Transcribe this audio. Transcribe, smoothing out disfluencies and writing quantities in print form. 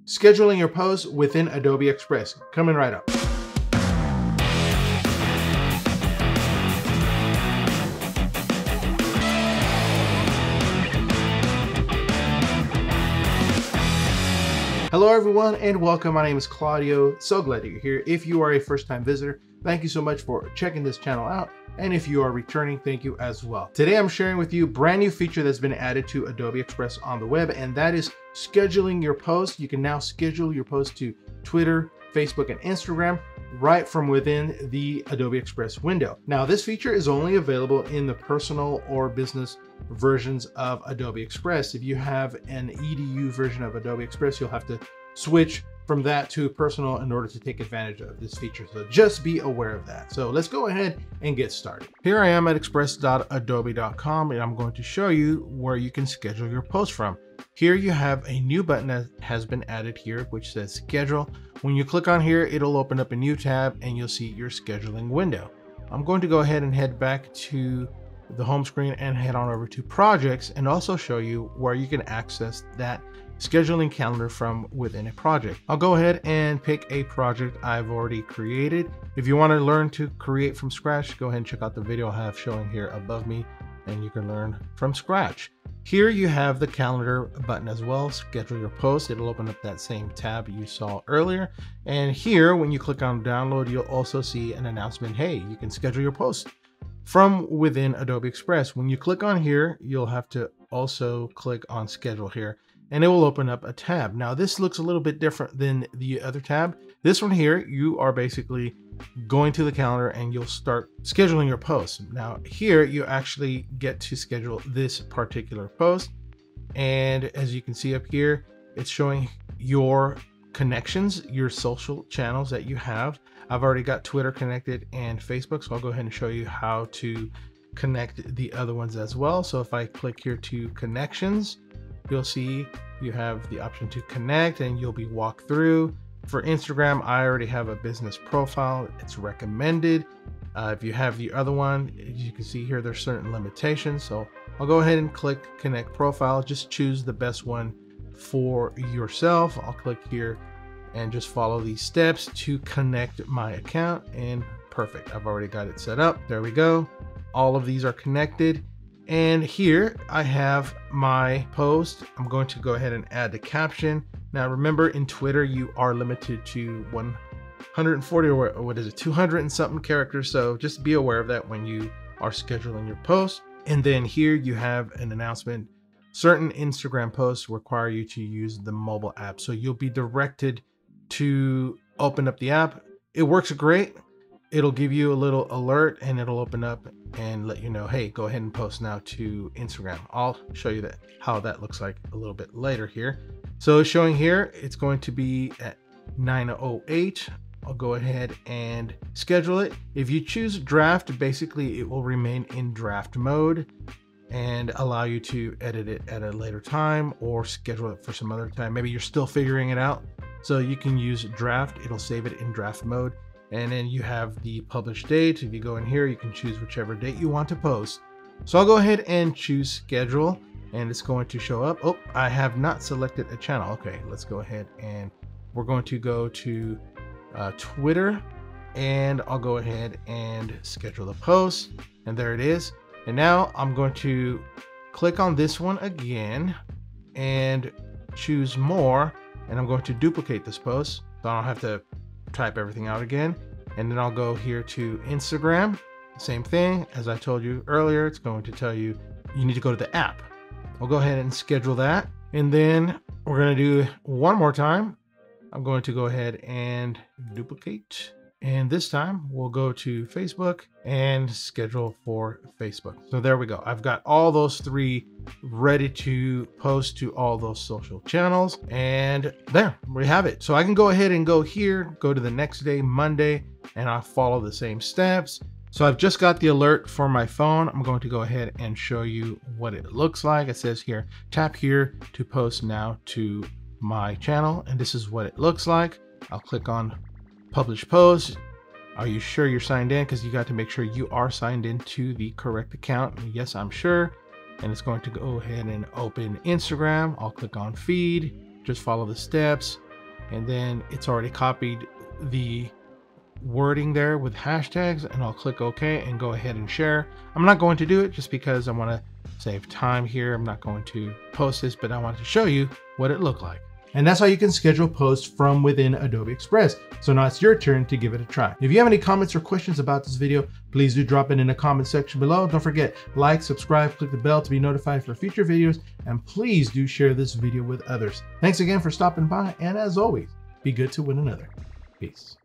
scheduling your posts within Adobe Express. Coming right up. Hello everyone and welcome. My name is Claudio. So glad that you're here. If you are a first-time visitor, thank you so much for checking this channel out. And if you are returning, thank you as well. Today I'm sharing with you a brand new feature that's been added to Adobe Express on the web, and that is scheduling your posts. You can now schedule your posts to Twitter, Facebook, and Instagram right from within the Adobe Express window. Now, this feature is only available in the personal or business versions of Adobe Express. If you have an EDU version of Adobe Express, you'll have to switch from that to personal in order to take advantage of this feature. So just be aware of that. So let's go ahead and get started. Here I am at express.adobe.com, and I'm going to show you where you can schedule your post from. Here you have a new button that has been added here, which says schedule. When you click on here, it'll open up a new tab and you'll see your scheduling window. I'm going to go ahead and head back to the home screen and head on over to projects and also show you where you can access that scheduling calendar from within a project. I'll go ahead and pick a project I've already created. If you want to learn to create from scratch, go ahead and check out the video I have showing here above me, and you can learn from scratch. Here you have the calendar button as well, schedule your post. It'll open up that same tab you saw earlier. And here, when you click on download, you'll also see an announcement, hey, you can schedule your post from within Adobe Express. When you click on here, you'll have to also click on schedule here, and it will open up a tab. Now this looks a little bit different than the other tab. This one here, you are basically going to the calendar and you'll start scheduling your post. Now here you actually get to schedule this particular post. And as you can see up here, it's showing your connections, your social channels that you have. I've already got Twitter connected and Facebook, so I'll go ahead and show you how to connect the other ones as well. So if I click here to connections, you'll see you have the option to connect and you'll be walked through. For Instagram, I already have a business profile. It's recommended. If you have the other one, as you can see here, there's certain limitations. So I'll go ahead and click connect profile. Just choose the best one for yourself. I'll click here and just follow these steps to connect my account, and perfect. I've already got it set up. There we go. All of these are connected. And here I have my post. I'm going to go ahead and add the caption. Now remember, in Twitter, you are limited to 140 or what is it, 200 and something characters. So just be aware of that when you are scheduling your post. And then here you have an announcement. Certain Instagram posts require you to use the mobile app. So you'll be directed to open up the app. It works great. It'll give you a little alert and it'll open up and let you know, hey, go ahead and post now to Instagram. I'll show you that how that looks like a little bit later here. So showing here, it's going to be at 9:08. I'll go ahead and schedule it. If you choose draft, basically it will remain in draft mode and allow you to edit it at a later time or schedule it for some other time. Maybe you're still figuring it out. So you can use draft, it'll save it in draft mode. And then you have the published date. If you go in here, you can choose whichever date you want to post. So I'll go ahead and choose schedule and it's going to show up. Oh, I have not selected a channel. Okay, let's go ahead and we're going to go to Twitter, and I'll go ahead and schedule the post, and there it is. And now I'm going to click on this one again and choose more, and I'm going to duplicate this post so I don't have to type everything out again. And then I'll go here to Instagram. Same thing as I told you earlier, it's going to tell you you need to go to the app. I'll go ahead and schedule that, and then we're going to do one more time. I'm going to go ahead and duplicate, and this time we'll go to Facebook and schedule for Facebook. So there we go. I've got all those three ready to post to all those social channels, and there we have it. So I can go ahead and go here, go to the next day, Monday, and I'll follow the same steps. So I've just got the alert for my phone. I'm going to go ahead and show you what it looks like. It says here, tap here to post now to my channel, and this is what it looks like. I'll click on publish post. Are you sure you're signed in? Because you got to make sure you are signed into the correct account. Yes, I'm sure. And it's going to go ahead and open Instagram. I'll click on feed, just follow the steps. and then it's already copied the wording there with hashtags, and I'll click OK and go ahead and share. I'm not going to do it just because I want to save time here. I'm not going to post this, but I want to show you what it looked like. And that's how you can schedule posts from within Adobe Express. So now it's your turn to give it a try. If you have any comments or questions about this video, please do drop it in the comment section below. Don't forget, like, subscribe, click the bell to be notified for future videos, and please do share this video with others. Thanks again for stopping by, and as always, be good to one another. Peace.